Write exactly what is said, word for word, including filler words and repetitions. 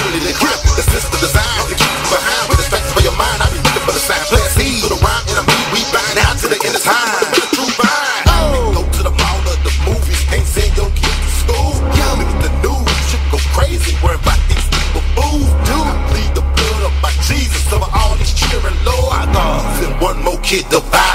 family to grip. The system designed to keep you behind. With distractions for your mind, I be looking for the sign. Play a seed to the rhyme, and I mean we bind out to the end of time. With the true vine. Go to the mall or the movies, can't send your kids to school. Look at the news, shit go crazy. Worry about these people fools. Do bleed the blood of my Jesus over all these cheering Lord. Send one more kid to buy.